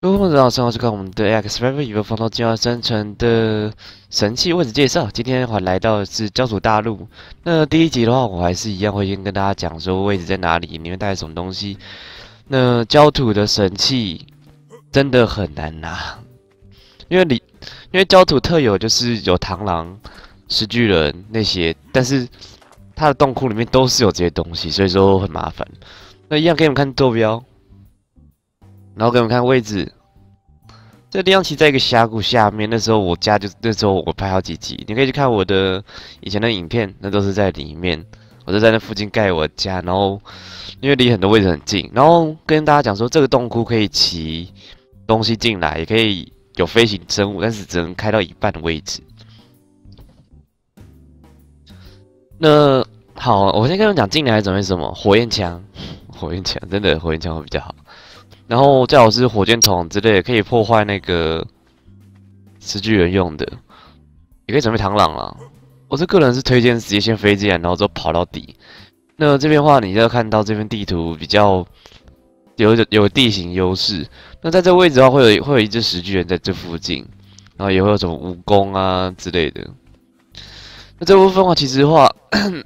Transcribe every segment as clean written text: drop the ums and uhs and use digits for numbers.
各位观众，好，是看我们的 X River 以放到进化生成的神器位置介绍。今天还来到的是焦土大陆。那第一集的话，我还是一样会先跟大家讲说位置在哪里，里面带什么东西。那焦土的神器真的很难拿，因为焦土特有就是有螳螂、石巨人那些，但是它的洞窟里面都是有这些东西，所以说很麻烦。那一样给你们看坐标。然后给你们看位置，这个地方其实在一个峡谷下面。那时候我拍好几集，你可以去看我的以前的影片，那都是在里面。我就在那附近盖我家，然后因为离很多位置很近，然后跟大家讲说这个洞窟可以骑东西进来，也可以有飞行生物，但是只能开到一半的位置。那好，我先跟你们讲进来准备什么，火焰枪，火焰枪真的火焰枪会比较好。然后最好是火箭筒之类的，可以破坏那个石巨人用的，也可以准备螳螂啦。我个人是推荐直接先飞进来，然后之后跑到底。那这边的话，你要看到这边地图比较有地形优势。那在这个位置的话，会有一只石巨人在这附近，然后也会有什么蜈蚣啊之类的。那这部分的话，其实的话，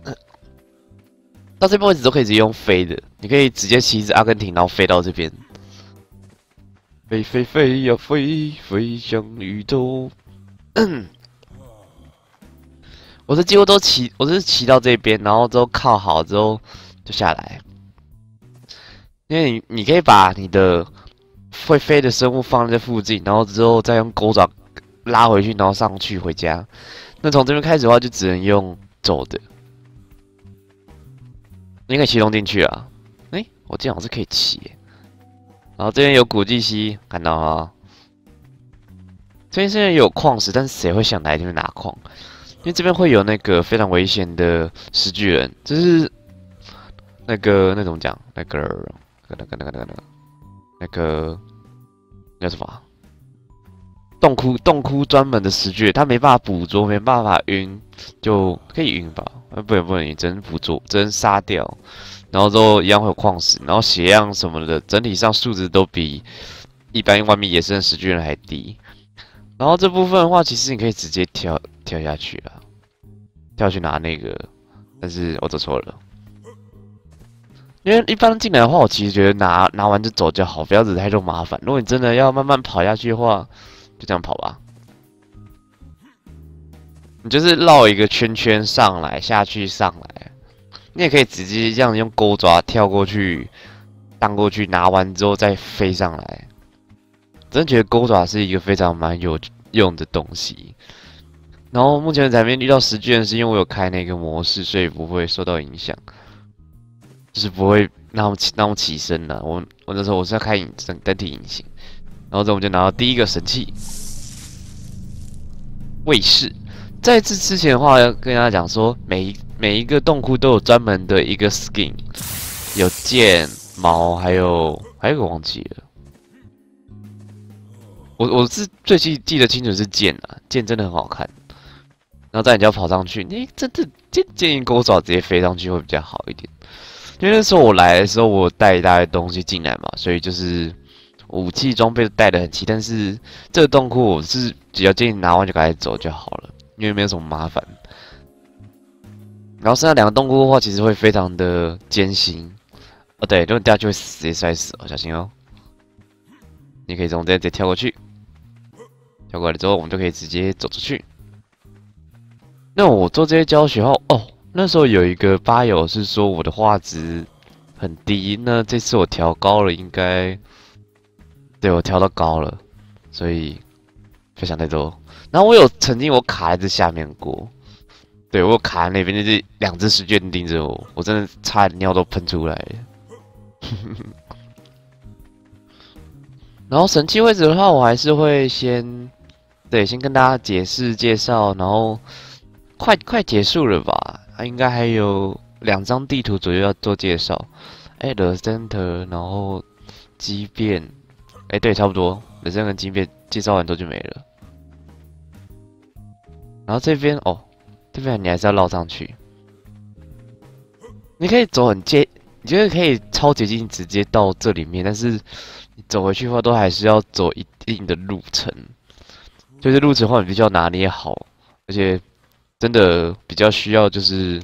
到这边位置都可以直接用飞的，你可以直接骑一只阿根廷，然后飞到这边。飞飞飞呀飞，飞向宇宙。我是几乎都骑，我是骑到这边，然后之后靠好之后就下来。因为你可以把你的会飞的生物放在附近，然后之后再用钩爪拉回去，然后上去回家。那从这边开始的话，就只能用走的。你可以骑动进去啊。我这样是可以骑耶。然后这边有古迹溪，看到啊。这边现在有矿石，但是谁会想来这边拿矿？因为这边会有那个非常危险的石巨人，就是那怎么讲？那叫什么？洞窟专门的石巨人，他没办法捕捉，没办法晕，就可以晕吧？不能晕，只能捕捉，只能杀掉。然后之后一样会有矿石，然后血量什么的，整体上数值都比一般外面野生的石巨人还低。然后这部分的话，其实你可以直接跳下去了，跳去拿那个，但是我走错了。因为一般进来的话，我其实觉得拿完就走就好，不要惹太多麻烦。如果你真的要慢慢跑下去的话，就这样跑吧。你就是绕一个圈圈上来，下去上来。你也可以直接这样用钩爪跳过去，荡过去，拿完之后再飞上来。真觉得钩爪是一个非常蛮有用的东西。然后目前在面遇到石巨人，是因为我有开那个模式，所以不会受到影响，就是不会让他们起身了。我那时候我是要开单体隐形，然后之后我们就拿到第一个神器卫士。在这之前的话，要跟大家讲说，每一个洞窟都有专门的一个 skin， 有剑、矛，还有一个忘记了。我是最记得清楚是剑啊，剑真的很好看。然后再你就要跑上去，你真的建议钩爪直接飞上去会比较好一点。因为那时候我来的时候，我带一大堆东西进来嘛，所以就是武器装备都带得很齐。但是这个洞窟我是只要建议拿完就赶紧走就好了。因为没有什么麻烦，然后剩下两个洞窟的话，其实会非常的艰辛。哦，对，如果掉下去会直接摔死哦，小心哦。你可以从这直接跳过去，跳过来之后，我们就可以直接走出去。那我做这些教学后，那时候有一个吧友是说我的画质很低，那这次我调高了，应该对我调到高了，所以别想太多。然后我曾经卡在这下面过，对我卡在那边，就是两只石巨人盯着我，我真的差点尿都喷出来了。然后神器位置的话，我还是会先跟大家解释介绍，然后快结束了吧？应该还有2张地图左右要做介绍。The Center， 然后畸变，对，差不多，The Center 跟畸变介绍完之后就没了。然后这边这边你还是要绕上去。你可以走你觉得可以超捷径直接到这里面，但是你走回去的话，都还是要走一定的路程。就是路程的话，你必须要拿捏好，而且真的比较需要就是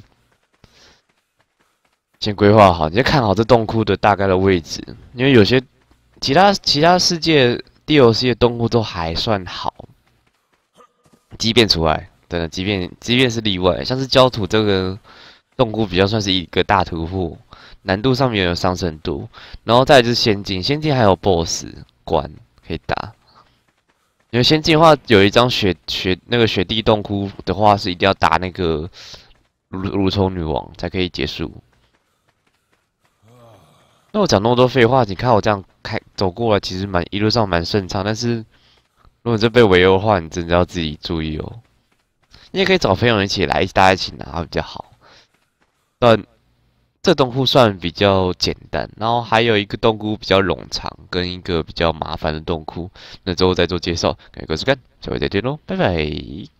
先规划好，你先看好这洞窟的大概的位置，因为有些其他世界 DLC 的洞窟都还算好，即便除外，真的即便是例外，像是焦土这个洞窟比较算是一个大突破，难度上面有上升度，然后再来就是仙境，仙境还有 BOSS 关可以打。因为仙境的话，有一张那个雪地洞窟的话，是一定要打那个蠕虫女王才可以结束。那我讲那么多废话，你看我这样走过来，其实一路上蛮顺畅。但是如果这被围殴的话，你真的要自己注意哦。你也可以找朋友一起来，大家一起拿会比较好。但这洞窟算比较简单，然后还有一个洞窟比较冗长，跟一个比较麻烦的洞窟，那之后再做介绍。感谢各位收看，下回再见喽，拜拜。